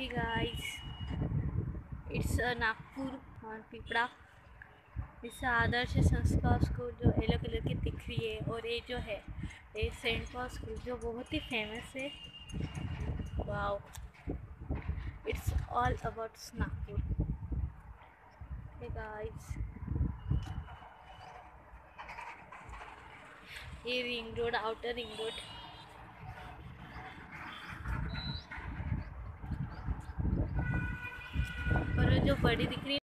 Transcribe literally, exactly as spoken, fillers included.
Hey guys, it's uh, Nagpur और पिपड़ा। इस आदर्श संस्कार स्कूल जो येलो कलर की दिख रही है, और ये जो है ये सेंट पॉल स्कूल जो बहुत ही फेमस है। Wow, it's all about Nagpur. Hey guys, ये ring road, outer ring road. और जो बड़ी दिख रही है